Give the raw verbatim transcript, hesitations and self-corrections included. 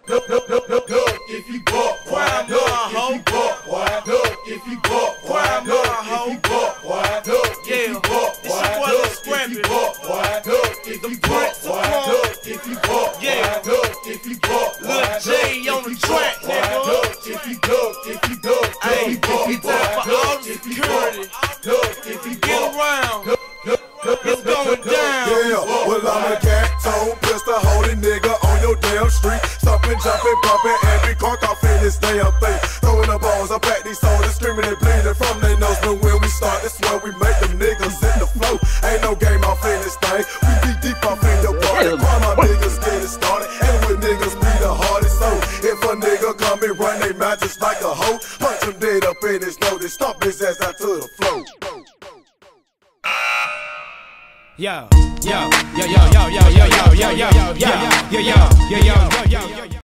Look, look, look, look, look, if you buck, boy. Look, if you buck, boy. Look, if you buck, boy. Look, if you buck, boy. Look, if you buck, boy. Look, if you buck, boy. Look, if you buck, boy. Look, if you buck, boy. Look, if you buck, boy. Lil J on the track, nigga. Look, if you duck, if you duck, Hey, if you buck, it's time for all the security. Look, if you Get around. It's going down. Yeah, well I'm a cat tone, pistol holding nigga on your damn street. Stomping, jumping, bumping, every car off in this damn thing. Throwing the balls, I pack these soldiers, screaming and bleeding from their nose. But when we start, that's where we make them niggas hit the flow. Ain't no game off in this thing. We be deep off in your party. Why my niggas get it started? And with niggas be the hardest. So if a nigga come and run they mouth just like a hoe, punch him dead up in his nose and stomp his ass out to the floor. Yo, yo, yo, yo, yo, yo, yo, yo, yo, yo, yo, yo, yo, yo, yo, yo, yo, yo.